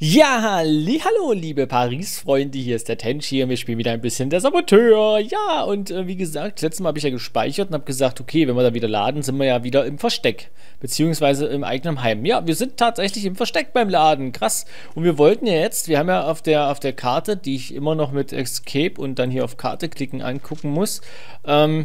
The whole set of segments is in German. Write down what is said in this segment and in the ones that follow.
Ja, hallo, liebe Paris-Freunde, hier ist der Tenchi und wir spielen wieder ein bisschen der Saboteur. Ja, und wie gesagt, letztes Mal habe ich ja gespeichert und habe gesagt, okay, wenn wir da wieder laden, sind wir ja wieder im Versteck, beziehungsweise im eigenen Heim. Ja, wir sind tatsächlich im Versteck beim Laden, krass. Und wir wollten ja jetzt, wir haben ja auf der Karte, die ich immer noch mit Escape und dann hier auf Karte klicken angucken muss, haben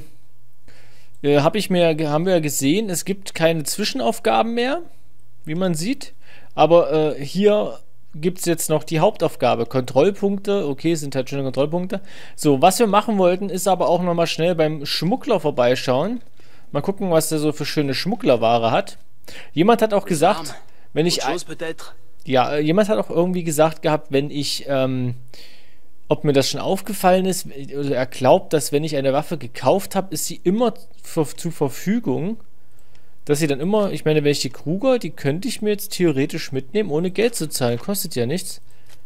wir ja gesehen, es gibt keine Zwischenaufgaben mehr, wie man sieht, aber hier gibt es jetzt noch die Hauptaufgabe. Kontrollpunkte, okay, sind halt schöne Kontrollpunkte. So, was wir machen wollten, ist aber auch nochmal schnell beim Schmuggler vorbeischauen. Mal gucken, was der so für schöne Schmugglerware hat. Jemand hat auch gesagt, wenn ich... Ja, jemand hat auch irgendwie gesagt gehabt, wenn ich... ob mir das schon aufgefallen ist, oder er glaubt, dass wenn ich eine Waffe gekauft habe, ist sie immer zur Verfügung. Dass sie dann immer, ich meine, welche Kruger, die könnte ich mir jetzt theoretisch mitnehmen, ohne Geld zu zahlen. Kostet ja nichts.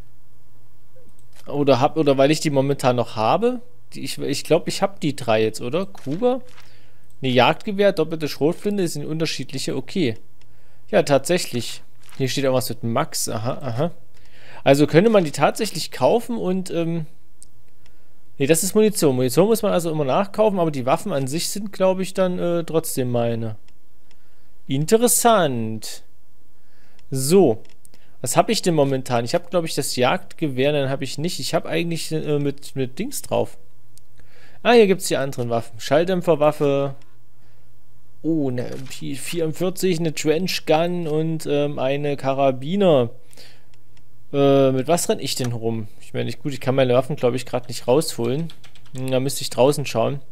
Oder weil ich die momentan noch habe. Ich glaube, ich habe die drei jetzt, oder? Kruger? Eine Jagdgewehr, doppelte Schrotflinte, sind unterschiedliche. Okay. Ja, tatsächlich. Hier steht auch was mit Max. Aha, aha. Also könnte man die tatsächlich kaufen und, nee, das ist Munition. Munition muss man also immer nachkaufen, aber die Waffen an sich sind, glaube ich, dann trotzdem meine. Interessant. So. Was habe ich denn momentan? Ich habe, glaube ich, das Jagdgewehr, dann habe ich nicht. Ich habe eigentlich mit Dings drauf. Ah, hier gibt es die anderen Waffen. Schalldämpferwaffe. Oh, eine MP44, eine Trenchgun und eine Karabiner. Mit was renne ich denn rum? Ich meine, gut, ich kann meine Waffen, glaube ich, gerade nicht rausholen. Da müsste ich draußen schauen.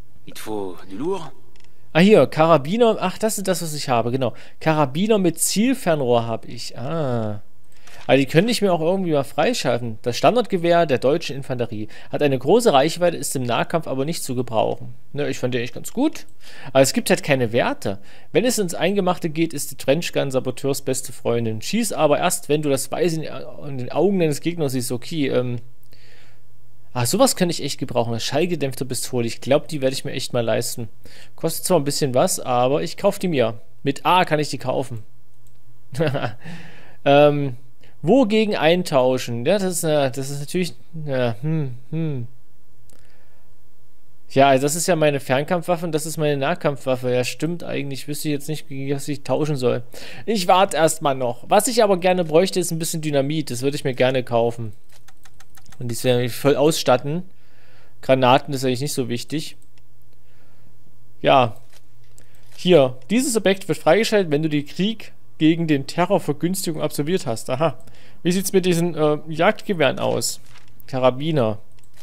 Ah, hier, Karabiner. Ach, das ist das, was ich habe, genau. Karabiner mit Zielfernrohr habe ich. Ah. Aber die könnte ich mir auch irgendwie mal freischalten. Das Standardgewehr der deutschen Infanterie hat eine große Reichweite, ist im Nahkampf aber nicht zu gebrauchen. Ne, ich fand den echt ganz gut. Aber es gibt halt keine Werte. Wenn es ins Eingemachte geht, ist die Trenchgun Saboteurs beste Freundin. Schieß aber erst, wenn du das Weiß in den Augen deines Gegners siehst. Okay, sowas könnte ich echt gebrauchen. Eine schallgedämpfte Pistole. Ich glaube, die werde ich mir echt mal leisten. Kostet zwar ein bisschen was, aber ich kaufe die mir. Mit A kann ich die kaufen. Wogegen eintauschen? Ja, das ist natürlich... Ja, Ja, also das ist ja meine Fernkampfwaffe und das ist meine Nahkampfwaffe. Ja, stimmt eigentlich. Wüsste ich jetzt nicht, gegen was ich tauschen soll. Ich warte erstmal noch. Was ich aber gerne bräuchte, ist ein bisschen Dynamit. Das würde ich mir gerne kaufen. Und dies werde ich voll ausstatten. Granaten ist eigentlich nicht so wichtig. Ja. Hier. Dieses Objekt wird freigeschaltet, wenn du den Krieg gegen den Terrorvergünstigung absolviert hast. Aha. Wie sieht es mit diesen Jagdgewehren aus? Karabiner.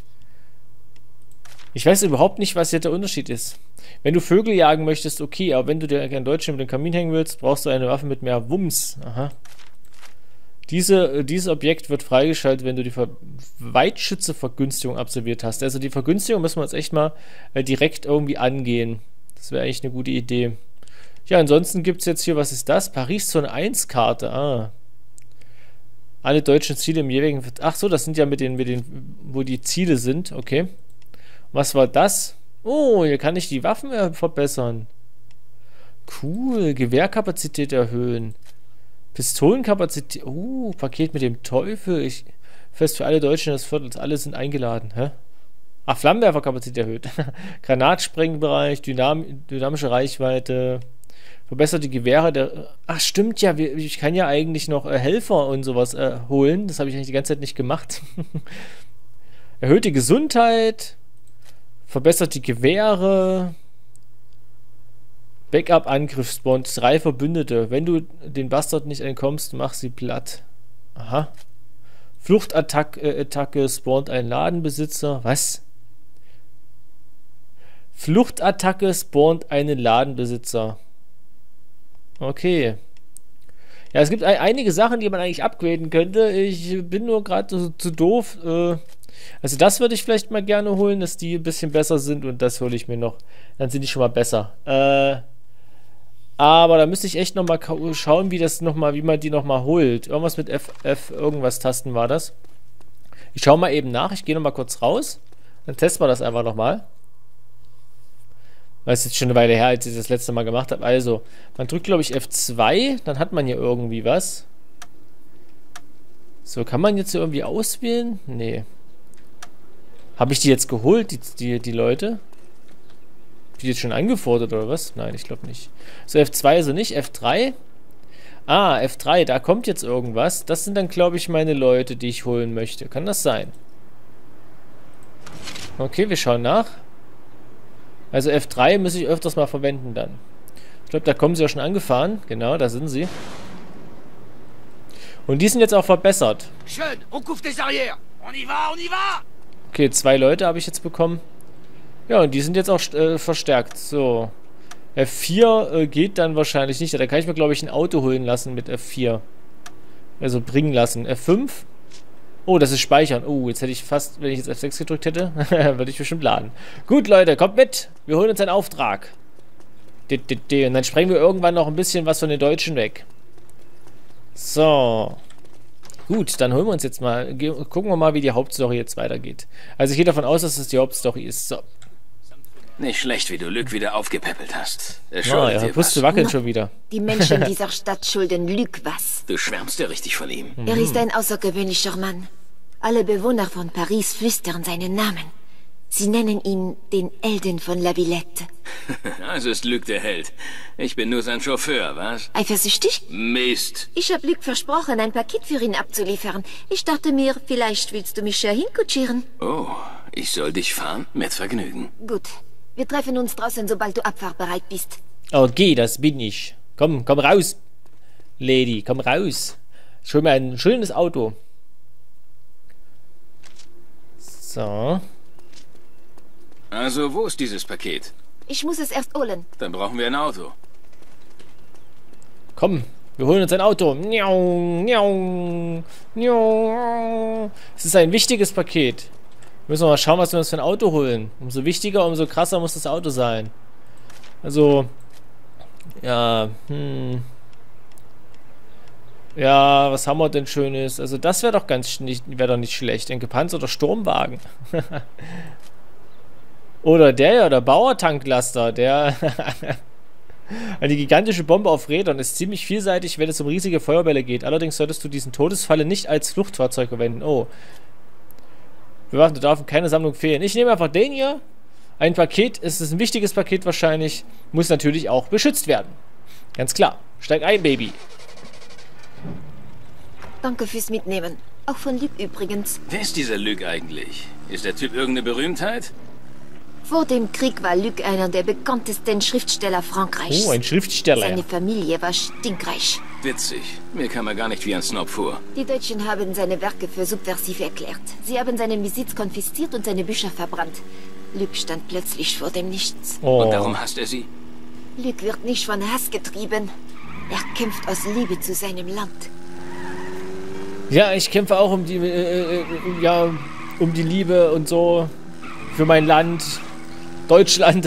Ich weiß überhaupt nicht, was hier der Unterschied ist. Wenn du Vögel jagen möchtest, okay, aber wenn du dir in Deutschland mit dem Kamin hängen willst, brauchst du eine Waffe mit mehr Wumms. Aha. Dieses Objekt wird freigeschaltet, wenn du die Weitschütze-Vergünstigung absolviert hast. Also die Vergünstigung müssen wir jetzt echt mal direkt irgendwie angehen. Das wäre eigentlich eine gute Idee. Ja, ansonsten gibt es jetzt hier, was ist das? Paris Zone 1 Karte. Ah. Alle deutschen Ziele im jeweiligen... Ach so, das sind ja mit den, wo die Ziele sind. Okay. Was war das? Oh, hier kann ich die Waffen verbessern. Cool. Gewehrkapazität erhöhen. Pistolenkapazität. Oh, Paket mit dem Teufel. Fest für alle Deutschen des Viertels. Alle sind eingeladen. Hä? Ach, Flammenwerferkapazität erhöht. Granatsprengbereich, dynamische Reichweite. Verbesserte Gewehre der. Ach, stimmt ja. Ich kann ja eigentlich noch Helfer und sowas holen. Das habe ich eigentlich die ganze Zeit nicht gemacht. Erhöhte Gesundheit. Verbessert die Gewehre. Backup-Angriff spawnt 3 Verbündete. Wenn du den Bastard nicht entkommst, mach sie platt. Aha. Fluchtattacke spawnt ein Ladenbesitzer. Was? Fluchtattacke spawnt einen Ladenbesitzer. Okay. Ja, es gibt einige Sachen, die man eigentlich upgraden könnte. Ich bin nur gerade zu doof. Also das würde ich vielleicht mal gerne holen, dass die ein bisschen besser sind und das hole ich mir noch. Dann sind die schon mal besser. Aber da müsste ich echt nochmal schauen, wie man die nochmal holt. Irgendwas mit F, irgendwas Tasten war das. Ich schaue mal eben nach. Ich gehe nochmal kurz raus. Dann testen wir das einfach nochmal. Das ist jetzt schon eine Weile her, als ich das letzte Mal gemacht habe. Also, man drückt, glaube ich, F2, dann hat man hier irgendwie was. So, kann man jetzt irgendwie auswählen? Nee. Habe ich die jetzt geholt, die Leute? Die jetzt schon angefordert oder was? Nein, ich glaube nicht. So, F2 also nicht. F3? Ah, F3, da kommt jetzt irgendwas. Das sind dann, glaube ich, meine Leute, die ich holen möchte. Kann das sein? Okay, wir schauen nach. Also F3 muss ich öfters mal verwenden dann. Ich glaube, da kommen sie ja schon angefahren. Genau, da sind sie. Und die sind jetzt auch verbessert. Schön, on couvre tes arrières. On y va, on y va! Okay, 2 Leute habe ich jetzt bekommen. Ja, und die sind jetzt auch verstärkt. So. F4 geht dann wahrscheinlich nicht. Da kann ich mir, glaube ich, ein Auto holen lassen mit F4. Also bringen lassen. F5. Oh, das ist Speichern. Oh, jetzt hätte ich fast, wenn ich jetzt F6 gedrückt hätte, würde ich bestimmt laden. Gut, Leute, kommt mit. Wir holen uns einen Auftrag. Und dann sprengen wir irgendwann noch ein bisschen was von den Deutschen weg. So. Gut, dann holen wir uns jetzt mal, gucken wir mal, wie die Hauptstory jetzt weitergeht. Also ich gehe davon aus, dass es die Hauptstory ist. So. Nicht schlecht, wie du Luc wieder aufgepäppelt hast. Er Ja, schuldet ja, dir Brüste was. wackeln schon wieder. Die Menschen dieser Stadt schulden Luc was. Du schwärmst ja richtig von ihm. Er ist ein außergewöhnlicher Mann. Alle Bewohner von Paris flüstern seinen Namen. Sie nennen ihn den Helden von La Villette. Also ist Luc der Held. Ich bin nur sein Chauffeur, was? Eifersüchtig? Mist. Ich habe Luc versprochen, ein Paket für ihn abzuliefern. Ich dachte mir, vielleicht willst du mich ja hinkutschieren. Oh, ich soll dich fahren? Mit Vergnügen. Gut. Wir treffen uns draußen, sobald du abfahrbereit bist. Okay, das bin ich. Komm raus, Lady, komm raus. Ich hol mir ein schönes Auto. So. Also, wo ist dieses Paket? Ich muss es erst holen. Dann brauchen wir ein Auto. Komm, wir holen uns ein Auto. Miau, miau, miau. Es ist ein wichtiges Paket. Müssen wir mal schauen, was wir uns für ein Auto holen. Umso wichtiger, umso krasser muss das Auto sein. Also, ja, ja, was haben wir denn Schönes? Also das wäre doch wäre doch nicht schlecht. Ein gepanzerter Sturmwagen. Oder der Bauertanklaster, der eine gigantische Bombe auf Rädern ist ziemlich vielseitig, wenn es um riesige Feuerbälle geht. Allerdings solltest du diesen Todesfalle nicht als Fluchtfahrzeug verwenden. Oh. Bewachen, du darfst keine Sammlung fehlen. Ich nehme einfach den hier. Ein Paket, es ist ein wichtiges Paket wahrscheinlich, muss natürlich auch beschützt werden. Ganz klar. Steig ein, Baby. Danke fürs Mitnehmen. Auch von Luc übrigens. Wer ist dieser Luc eigentlich? Ist der Typ irgendeine Berühmtheit? Vor dem Krieg war Luc einer der bekanntesten Schriftsteller Frankreichs. Oh, ein Schriftsteller. Seine Familie war stinkreich. Witzig. Mir kam er gar nicht wie ein Snob vor. Die Deutschen haben seine Werke für subversiv erklärt. Sie haben seinen Besitz konfisziert und seine Bücher verbrannt. Luc stand plötzlich vor dem Nichts. Oh. Und darum hasst er sie? Luc wird nicht von Hass getrieben. Er kämpft aus Liebe zu seinem Land. Ja, ich kämpfe auch um die, um die Liebe und so. Für mein Land. Deutschland.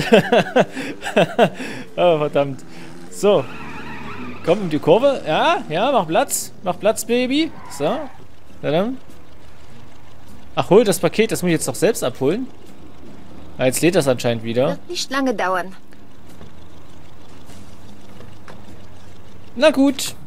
Oh, verdammt. So. Komm um die Kurve. Ja, mach Platz. Mach Platz, Baby. So. Dann. Ach, hol das Paket. Das muss ich jetzt doch selbst abholen. Ah, jetzt lädt das anscheinend wieder. Wird nicht lange dauern. Na gut.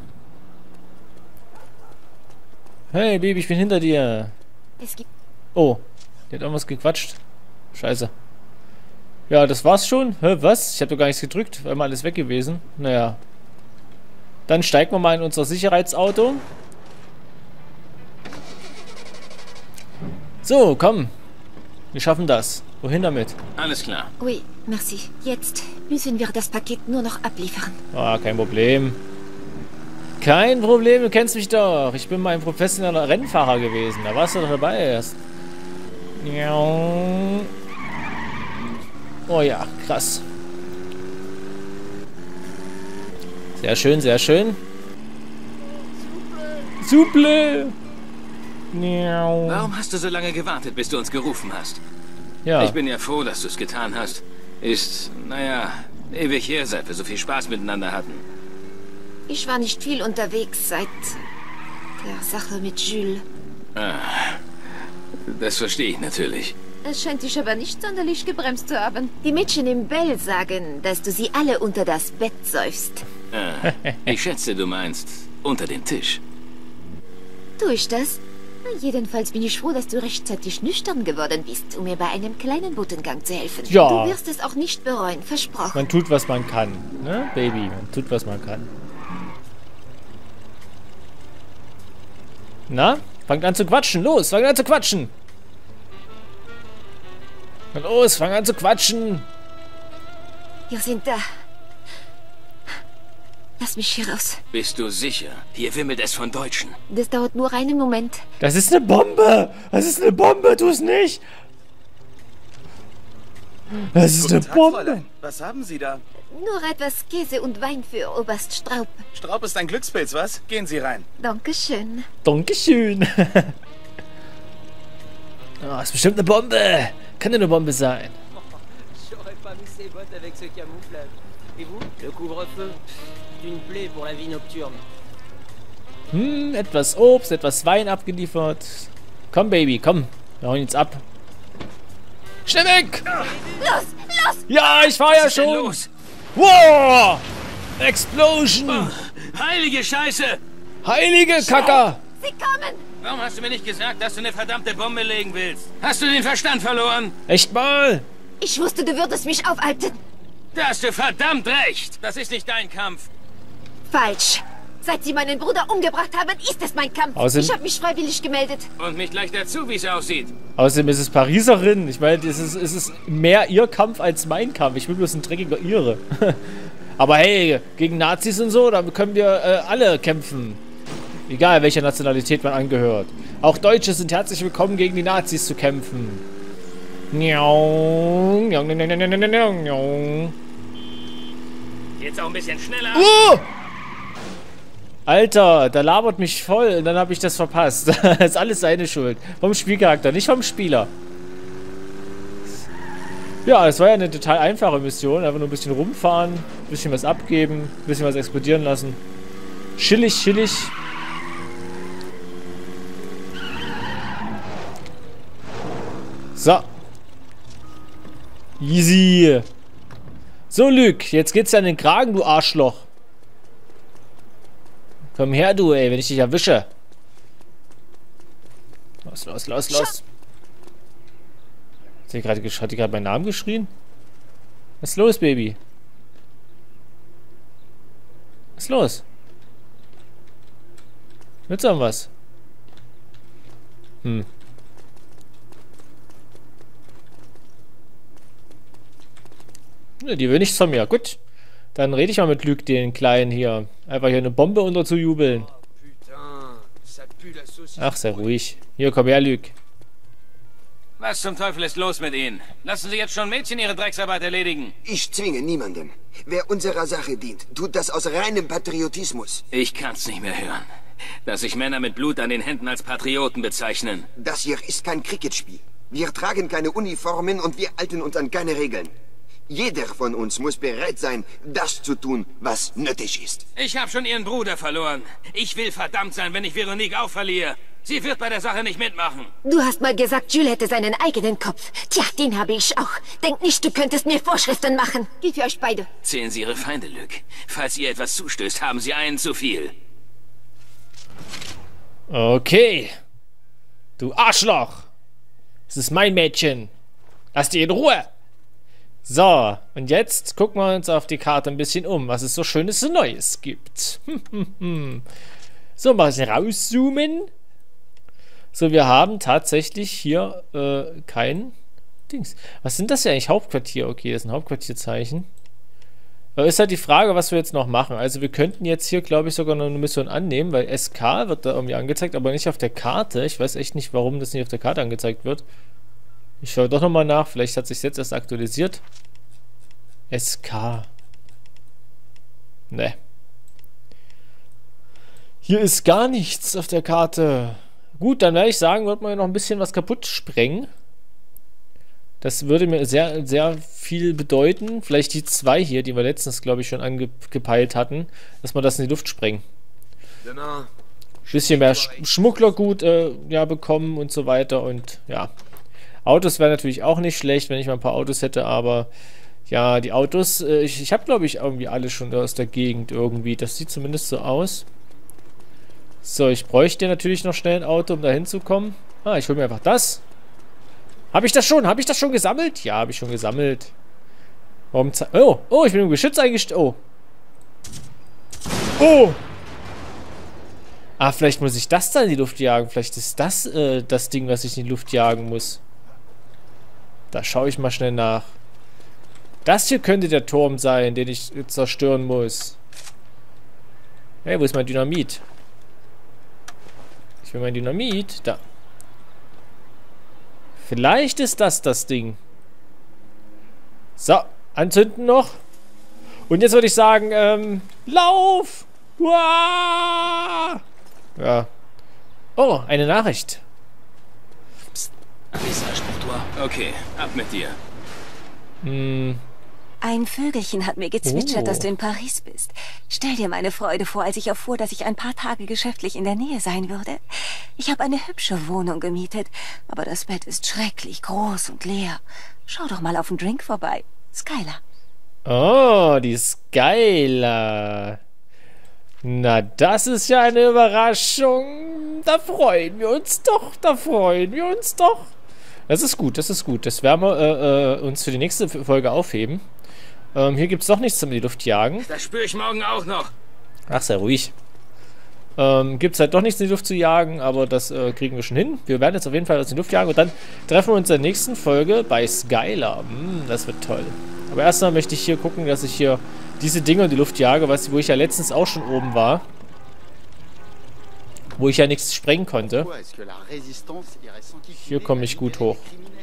Hey, Baby, ich bin hinter dir. Es gibt... Oh, der hat irgendwas gequatscht. Scheiße. Ja, das war's schon. Hä, was? Ich habe doch gar nichts gedrückt. War immer alles weg gewesen. Naja. Dann steigen wir mal in unser Sicherheitsauto. So, komm. Wir schaffen das. Wohin damit? Alles klar. Oui, merci. Jetzt müssen wir das Paket nur noch abliefern. Ah, kein Problem. Kein Problem, du kennst mich doch. Ich bin mal ein professioneller Rennfahrer gewesen. Da warst du doch dabei erst. Oh ja, krass. Sehr schön, sehr schön. Suple! Warum hast du so lange gewartet, bis du uns gerufen hast? Ja. Ich bin ja froh, dass du es getan hast. Ist, naja, ewig her, seit wir so viel Spaß miteinander hatten. Ich war nicht viel unterwegs seit der Sache mit Jules. Das verstehe ich natürlich. Es scheint dich aber nicht sonderlich gebremst zu haben. Die Mädchen im Bell sagen, dass du sie alle unter das Bett säufst. Ich schätze, du meinst unter den Tisch. Tue ich das? Na, jedenfalls bin ich froh, dass du rechtzeitig nüchtern geworden bist, um mir bei einem kleinen Botengang zu helfen. Ja. Du wirst es auch nicht bereuen, versprochen. Man tut, was man kann. Ne, Baby? Man tut, was man kann. Na? Fangt an zu quatschen. Los, fangt an zu quatschen. Los, fang an zu quatschen. Wir sind da. Lass mich hier raus. Bist du sicher? Hier wimmelt es von Deutschen. Das dauert nur einen Moment. Das ist eine Bombe. Das ist eine Bombe. Tu es nicht. Das ist eine Bombe. Fräulein. Was haben Sie da? Nur etwas Käse und Wein für Oberst Straub. Straub ist ein Glückspilz, was? Gehen Sie rein. Dankeschön. Dankeschön. Oh, ist bestimmt eine Bombe. Kann ja eine Bombe sein. J'aurais pas mis ces bottes avec ce camouflage. Et vous, le couvre-feu? C'est une plaie pour la vie nocturne. Etwas Obst, etwas Wein abgeliefert. Komm, Baby, komm. Wir hauen jetzt ab. Schnell weg! Los, los! Ja, ich fahr ja Was ist denn schon. los? Wow! Explosion! Heilige Scheiße! Heilige Kacker! Sie kommen! Warum hast du mir nicht gesagt, dass du eine verdammte Bombe legen willst? Hast du den Verstand verloren? Echt mal! Ich wusste, du würdest mich aufhalten. Da hast du verdammt recht! Das ist nicht dein Kampf. Falsch. Seit Sie meinen Bruder umgebracht haben, ist es mein Kampf. Außerdem- Ich habe mich freiwillig gemeldet. Und mich gleich dazu, wie es aussieht. Außerdem ist es Pariserin. Ich meine, es ist mehr ihr Kampf als mein Kampf. Ich bin bloß ein dreckiger Ire. Aber hey, gegen Nazis und so, da können wir alle kämpfen. Egal, welcher Nationalität man angehört. Auch Deutsche sind herzlich willkommen, gegen die Nazis zu kämpfen. Jetzt auch ein bisschen schneller. Alter, da labert mich voll und dann habe ich das verpasst. Das ist alles seine Schuld. Vom Spielcharakter, nicht vom Spieler. Ja, das war ja eine total einfache Mission. Einfach nur ein bisschen rumfahren, ein bisschen was abgeben, ein bisschen was explodieren lassen. Chillig, chillig. So. Easy. So, Luke, jetzt geht's ja an den Kragen, du Arschloch. Komm her, du, ey, wenn ich dich erwische. Los, los, los, los. Hat die gerade meinen Namen geschrien? Was ist los, Baby? Was ist los? Willst du was? Hm. Ja, die will nichts von mir. Gut. Dann rede ich mal mit Luke, den Kleinen hier. Einfach hier eine Bombe unterzujubeln. Ach, sei ruhig. Hier, komm her, Luke. Was zum Teufel ist los mit Ihnen? Lassen Sie jetzt schon Mädchen ihre Drecksarbeit erledigen. Ich zwinge niemanden. Wer unserer Sache dient, tut das aus reinem Patriotismus. Ich kann's nicht mehr hören. Dass sich Männer mit Blut an den Händen als Patrioten bezeichnen. Das hier ist kein Cricketspiel. Wir tragen keine Uniformen und wir halten uns an keine Regeln. Jeder von uns muss bereit sein, das zu tun, was nötig ist. Ich habe schon Ihren Bruder verloren. Ich will verdammt sein, wenn ich Veronique auch verliere. Sie wird bei der Sache nicht mitmachen. Du hast mal gesagt, Jules hätte seinen eigenen Kopf. Tja, den habe ich auch. Denk nicht, du könntest mir Vorschriften machen. Gilt für euch beide. Zählen Sie Ihre Feinde, Luke. Falls ihr etwas zustößt, haben Sie einen zu viel. Okay. Du Arschloch. Das ist mein Mädchen. Lass die in Ruhe. So, und jetzt gucken wir uns auf die Karte ein bisschen um, was es so Schönes und Neues gibt. So, mal rauszoomen. So, wir haben tatsächlich hier kein Dings. Was sind das ja eigentlich? Hauptquartier. Okay, das ist ein Hauptquartierzeichen. Ist halt die Frage, was wir jetzt noch machen. Also wir könnten jetzt hier, glaube ich, sogar noch eine Mission annehmen, weil SK wird da irgendwie angezeigt, aber nicht auf der Karte. Ich weiß echt nicht, warum das nicht auf der Karte angezeigt wird. Ich schaue doch nochmal nach. Vielleicht hat sich jetzt erst aktualisiert. SK. Ne. Hier ist gar nichts auf der Karte. Gut, dann werde ich sagen, wird man ja noch ein bisschen was kaputt sprengen. Das würde mir sehr, sehr viel bedeuten. Vielleicht die 2 hier, die wir letztens, glaube ich, schon angepeilt hatten, dass wir das in die Luft sprengen. Genau. Bisschen mehr Schmugglergut ja, bekommen und so weiter. Und ja, Autos wäre natürlich auch nicht schlecht, wenn ich mal ein paar Autos hätte, aber ja, die Autos, ich habe, glaube ich, irgendwie alle schon aus der Gegend irgendwie. Das sieht zumindest so aus. So, ich bräuchte natürlich noch schnell ein Auto, um da hinzukommen. Ah, ich hole mir einfach das. Habe ich das schon? Habe ich das schon gesammelt? Ja, habe ich schon gesammelt. Warum oh, ich bin im Geschütz eingestellt. Oh. Oh. Ah, vielleicht muss ich das da in die Luft jagen. Vielleicht ist das das Ding, was ich in die Luft jagen muss. Da schaue ich mal schnell nach. Das hier könnte der Turm sein, den ich zerstören muss. Hey, wo ist mein Dynamit? Ich will mein Dynamit. Da. Vielleicht ist das Ding. So, anzünden noch. Und jetzt würde ich sagen, lauf! Uah! Ja. Oh, eine Nachricht. Psst, un message pour toi. Okay, ab mit dir. Ein Vögelchen hat mir gezwitschert, Oh. dass du in Paris bist. Stell dir meine Freude vor, als ich erfuhr, dass ich ein paar Tage geschäftlich in der Nähe sein würde. Ich habe eine hübsche Wohnung gemietet, aber das Bett ist schrecklich groß und leer. Schau doch mal auf den Drink vorbei. Skylar. Oh, die Skylar. Na, das ist ja eine Überraschung. Da freuen wir uns doch. Da freuen wir uns doch. Das ist gut, das ist gut. Das werden wir uns für die nächste Folge aufheben. Hier gibt es doch nichts zum in die Luft jagen. Das spüre ich morgen auch noch. Ach, sei ruhig. Gibt es halt doch nichts in die Luft zu jagen, aber das kriegen wir schon hin. Wir werden jetzt auf jeden Fall aus in die Luft jagen und dann treffen wir uns in der nächsten Folge bei Skylar. Das wird toll. Aber erstmal möchte ich hier gucken, dass ich hier diese Dinge in die Luft jage, wo ich ja letztens auch schon oben war. Wo ich ja nichts sprengen konnte. Hier komme ich gut hoch.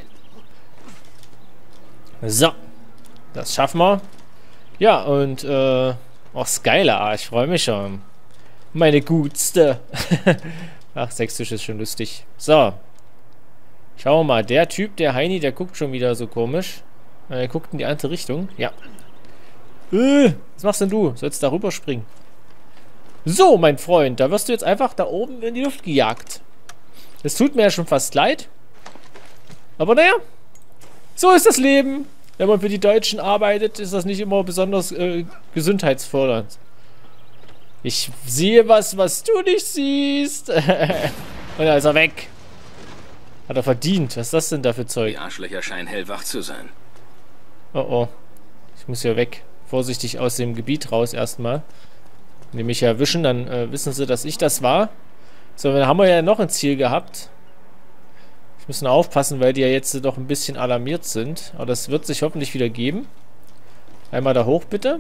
So. Das schaffen wir. Ja, und, oh, Skylar, ich freue mich schon. Meine Gutste. Ach, Sächsisch ist schon lustig. So. Schauen wir mal. Der Typ, der Heini, der guckt schon wieder so komisch. Er guckt in die andere Richtung. Ja. Was machst denn du? Sollst da rüber springen? So, mein Freund. Da wirst du jetzt einfach da oben in die Luft gejagt. Es tut mir ja schon fast leid. Aber naja. So ist das Leben. Wenn man für die Deutschen arbeitet, ist das nicht immer besonders gesundheitsfördernd. Ich sehe was du nicht siehst. Und da ist er weg. Hat er verdient. Was ist das denn da für Zeug? Die Arschlöcher scheinen hellwach zu sein. Oh oh. Ich muss hier weg. Vorsichtig aus dem Gebiet raus erstmal. Wenn die mich erwischen, dann wissen sie, dass ich das war. So, dann haben wir ja noch ein Ziel gehabt. Ich muss nur aufpassen, weil die ja jetzt doch ein bisschen alarmiert sind. Aber das wird sich hoffentlich wieder geben. Einmal da hoch, bitte.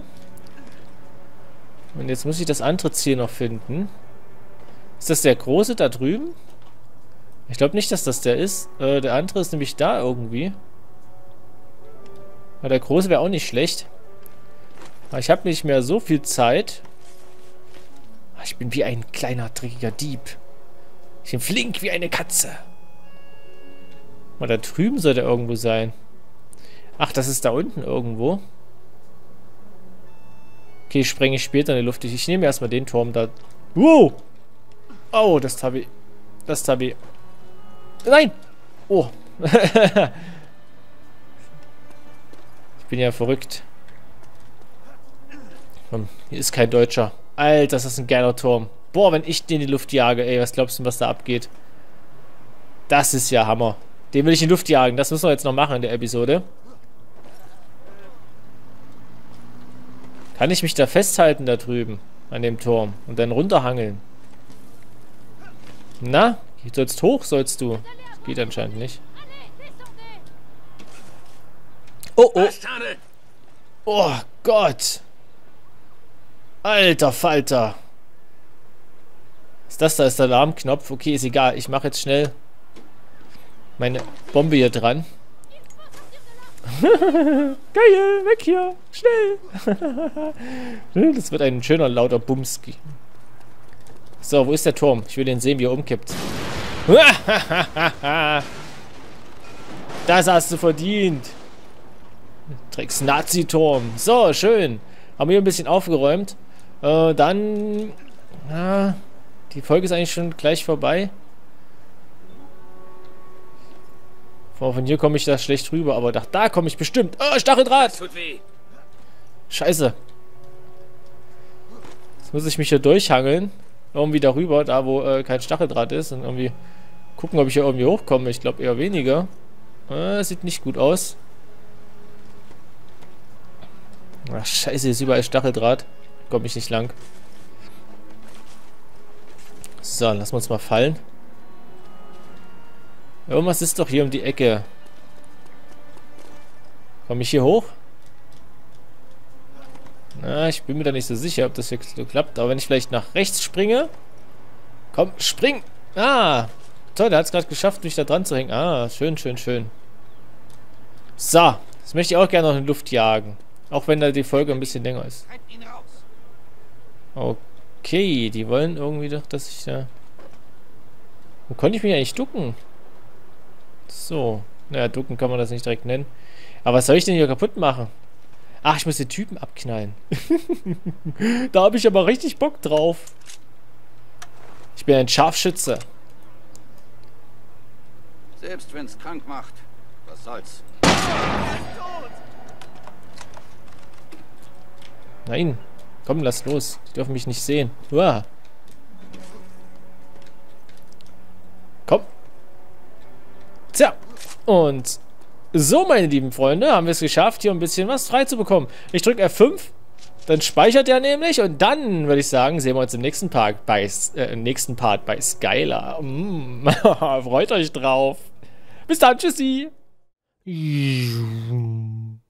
Und jetzt muss ich das andere Ziel noch finden. Ist das der große da drüben? Ich glaube nicht, dass das der ist. Der andere ist nämlich da irgendwie. Aber der große wäre auch nicht schlecht. Aber ich habe nicht mehr so viel Zeit. Ich bin wie ein kleiner, dreckiger Dieb. Ich bin flink wie eine Katze. Mal da drüben soll der irgendwo sein. Ach, das ist da unten irgendwo. Okay, ich sprenge später in die Luft. Ich nehme erstmal den Turm da. Wow! Oh, das Tabi. Das Tabi. Nein! Oh. Ich bin ja verrückt. Komm, hier ist kein Deutscher. Alter, das ist ein geiler Turm. Boah, wenn ich den in die Luft jage, ey, was glaubst du, was da abgeht? Das ist ja Hammer. Den will ich in die Luft jagen. Das müssen wir jetzt noch machen in der Episode. Kann ich mich da festhalten da drüben an dem Turm und dann runterhangeln? Na? Sollst hoch, sollst du? Geht anscheinend nicht. Oh, oh. Oh Gott. Alter Falter. Was ist das da? Ist der Alarmknopf? Okay, ist egal. Ich mache jetzt schnell meine Bombe hier dran. Geil, weg hier. Schnell. Das wird ein schöner, lauter Bums. So, wo ist der Turm? Ich will den sehen, wie er umkippt. Das hast du verdient. Drecks Nazi-Turm. So, schön. Haben wir hier ein bisschen aufgeräumt. Dann... die Folge ist eigentlich schon gleich vorbei. Von hier komme ich da schlecht rüber, aber da komme ich bestimmt. Oh, Stacheldraht! Das tut weh. Scheiße. Jetzt muss ich mich hier durchhangeln. irgendwie darüber, da wo kein Stacheldraht ist. Und irgendwie gucken, ob ich hier irgendwie hochkomme. Ich glaube eher weniger. Sieht nicht gut aus. Ach, scheiße, hier ist überall Stacheldraht. Komme ich nicht lang. So, lassen wir uns mal fallen. Irgendwas ist doch hier um die Ecke. Komme ich hier hoch? Na, ich bin mir da nicht so sicher, ob das hier so klappt. Aber wenn ich vielleicht nach rechts springe... Komm, spring! Ah! Toll, der hat es gerade geschafft, mich da dran zu hängen. Ah, schön, schön, schön. So, das möchte ich auch gerne noch in die Luft jagen. Auch wenn da die Folge ein bisschen länger ist. Okay, die wollen irgendwie doch, dass ich da... Wo konnte ich mich eigentlich ducken? So. Naja, ducken kann man das nicht direkt nennen. Aber was soll ich denn hier kaputt machen? Ach, ich muss den Typen abknallen. Da habe ich aber richtig Bock drauf. Ich bin ein Scharfschütze. Selbst wenn's krank macht. Was soll's? Nein. Komm, lass los. Die dürfen mich nicht sehen. Uah. Komm. Tja. Und so, meine lieben Freunde, haben wir es geschafft, hier ein bisschen was frei zu bekommen. Ich drücke F5. Dann speichert er nämlich. Und dann, würde ich sagen, sehen wir uns im nächsten Part bei Skylar. Freut euch drauf. Bis dann. Tschüssi.